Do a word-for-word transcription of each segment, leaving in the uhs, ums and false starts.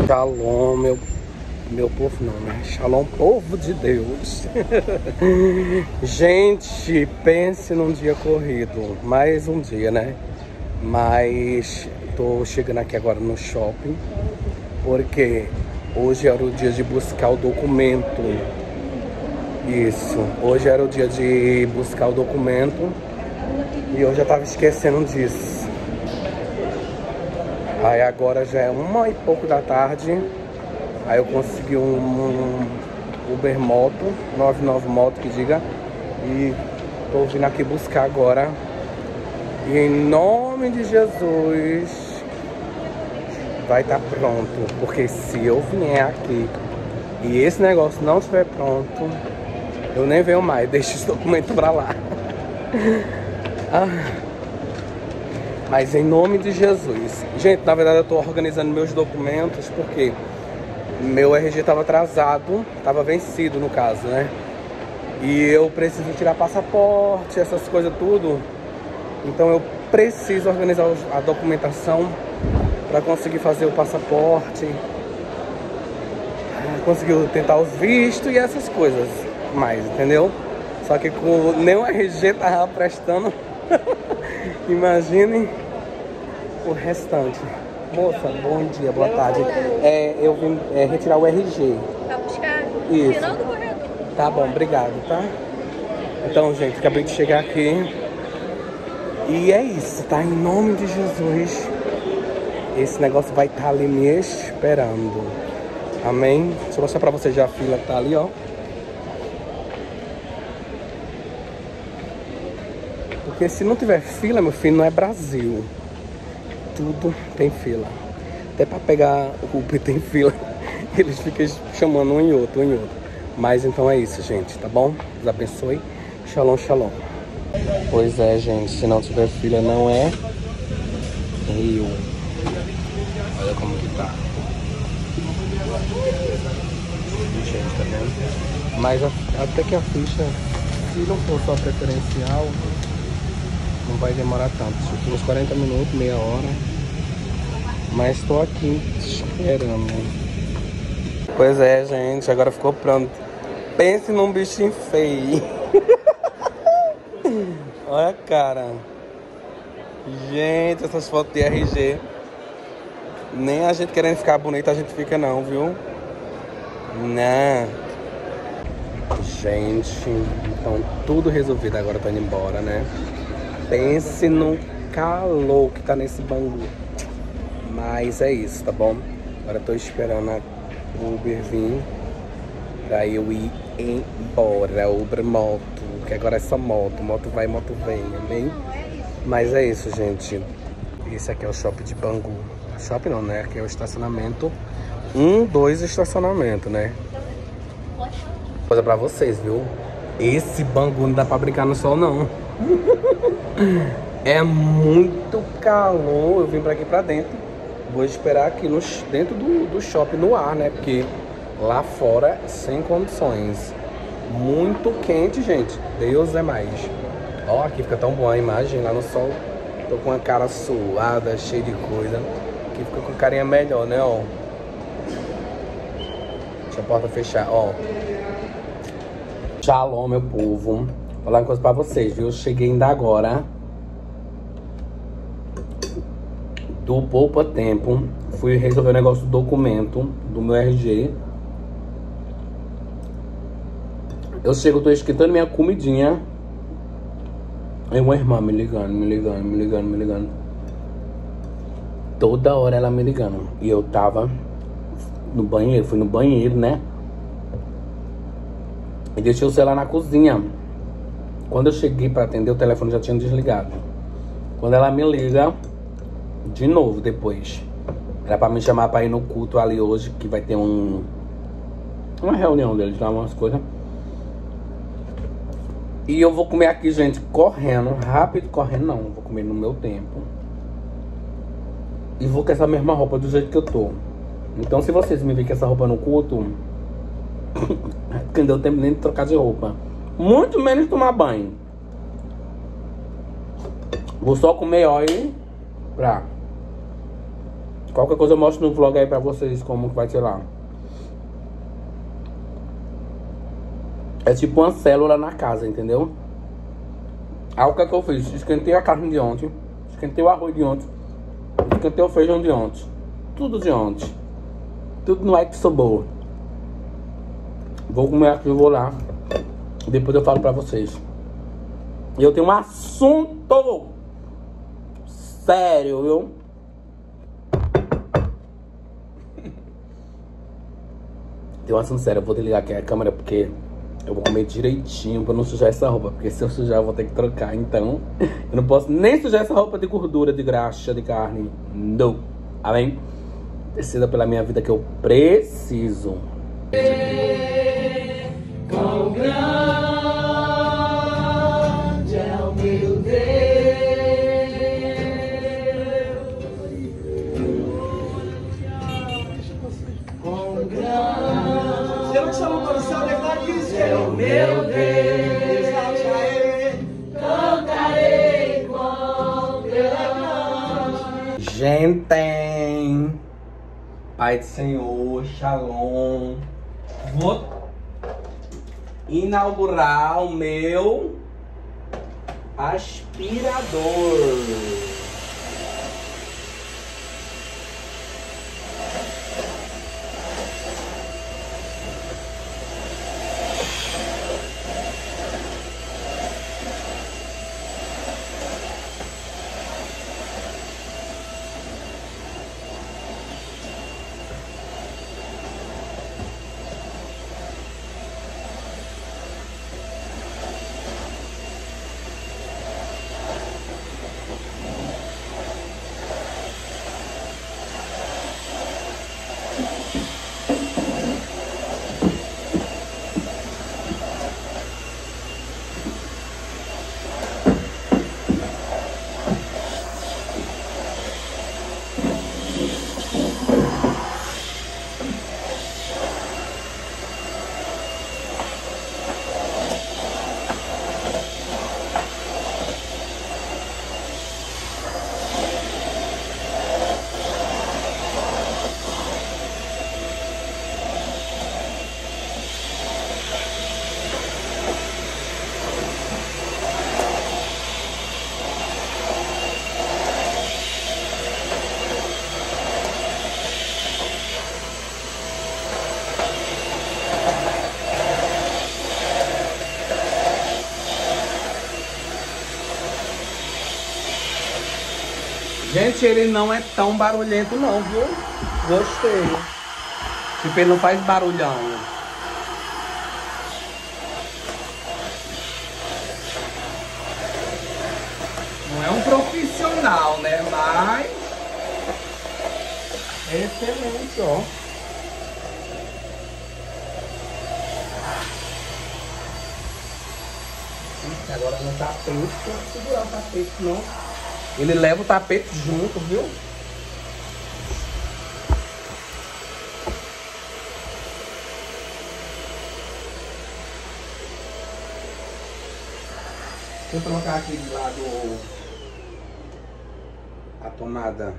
Shalom, meu, meu povo não, né? Shalom, povo de Deus. Gente, pense num dia corrido. Mais um dia, né? Mas tô chegando aqui agora no shopping, porque hoje era o dia de buscar o documento. Isso, hoje era o dia de buscar o documento e eu já tava esquecendo disso. Aí agora já é uma e pouco da tarde. Aí eu consegui um, um Uber Moto, noventa e nove Moto que diga. E tô vindo aqui buscar agora. E em nome de Jesus vai estar pronto. Porque se eu vier aqui e esse negócio não estiver pronto, eu nem venho mais, deixo esse documento pra lá. ah. Mas em nome de Jesus. Gente, na verdade eu tô organizando meus documentos porque meu R G tava atrasado, tava vencido no caso, né? E eu preciso tirar passaporte, essas coisas tudo. Então eu preciso organizar a documentação para conseguir fazer o passaporte, conseguir tentar os vistos e essas coisas mais, entendeu? Só que com nem o R G tava prestando. Imaginem o restante. Moça, bom dia, boa tarde. É, eu vim é, retirar o R G. Tá buscar? Isso. Final do corredor. Tá bom, obrigado, tá? Então, gente, acabei de chegar aqui. E é isso, tá? Em nome de Jesus. Esse negócio vai estar ali me esperando. Amém? Deixa eu mostrar pra vocês já a fila que tá ali, ó. Porque se não tiver fila, meu filho, não é Brasil. Tudo tem fila. Até pra pegar o Uber tem fila. Eles ficam chamando um em outro, um em outro. Mas então é isso, gente, tá bom? Deus abençoe. Shalom, shalom. Pois é, gente, se não tiver fila, não é Rio. Olha como que tá. Gente, tá vendo? Mas a, até que a ficha, se não for só preferencial, não vai demorar tanto, uns quarenta minutos, meia hora. Mas estou aqui esperando. Pois é, gente, agora ficou pronto. Pense num bichinho feio. Olha a cara. Gente, essas fotos de R G. Nem a gente querendo ficar bonita a gente fica não, viu? Não. Gente, então tudo resolvido. Agora eu tô indo embora, né? Pense no calor que tá nesse Bangu. Mas é isso, tá bom? Agora eu tô esperando a Uber vir pra eu ir embora. Uber moto, que agora é só moto. Moto vai, moto vem, amém? Mas é isso, gente. Esse aqui é o shopping de Bangu. Shopping não, né? Aqui é o estacionamento. Um, dois estacionamentos, né? Coisa pra vocês, viu? Esse Bangu não dá pra brincar no sol, não. É muito calor. Eu vim pra aqui pra dentro. Vou esperar aqui no, dentro do, do shopping no ar, né? Porque lá fora, sem condições. Muito quente, gente. Deus é mais. Ó, aqui fica tão boa a imagem lá no sol. Tô com a cara suada, cheia de coisa. Aqui fica com carinha melhor, né? Ó. Deixa a porta fechar, ó. Shalom, meu povo. Vou falar uma coisa pra vocês, viu? Eu cheguei ainda agora do Poupa Tempo. Fui resolver o negócio do documento do meu R G. Eu chego, tô esquentando minha comidinha. Aí uma irmã me ligando, me ligando, me ligando, me ligando. Toda hora ela me ligando. E eu tava no banheiro, fui no banheiro, né? E deixei o celular na cozinha. Quando eu cheguei pra atender, o telefone já tinha desligado. Quando ela me liga de novo depois, era pra me chamar pra ir no culto ali hoje, que vai ter um uma reunião deles lá, umas coisas. E eu vou comer aqui, gente, correndo, rápido, correndo não, vou comer no meu tempo. E vou com essa mesma roupa do jeito que eu tô. Então se vocês me virem com essa roupa no culto, porque não deu tempo nem de trocar de roupa, muito menos tomar banho. Vou só comer, ó, e pra Qualquer coisa eu mostro no vlog aí pra vocês como que vai ser lá. É tipo uma célula na casa, entendeu? Aí o que é que eu fiz? Esquentei a carne de ontem, esquentei o arroz de ontem, esquentei o feijão de ontem, tudo de ontem, tudo no é que sobrou. Vou comer aqui, eu vou lá, depois eu falo pra vocês. E eu tenho um assunto sério, viu? Tem um assunto sério, eu vou desligar aqui a câmera porque eu vou comer direitinho pra não sujar essa roupa. Porque se eu sujar eu vou ter que trocar, então eu não posso nem sujar essa roupa de gordura, de graxa, de carne. Não, amém? Decida pela minha vida que eu preciso. Quão grande é o meu Deus. Quão grande. Se eu te chamo para o céu, declare isso. É o meu Deus. Cantarei quão grande. Gente, Pai do Senhor, Shalom. Vou inaugurar o meu aspirador. Gente, ele não é tão barulhento não, viu? Gostei. Tipo, ele não faz barulhão. Não é um profissional, né? Mas é excelente, ó. Ixi, agora no tapete, tem que segurar o tapete, não. Ele leva o tapete junto, viu? Deixa eu colocar aqui do lado a tomada.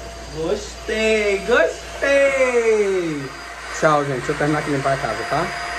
Gostei, gostei! Tchau, gente. Deixa eu terminar aqui de limpar a casa, tá?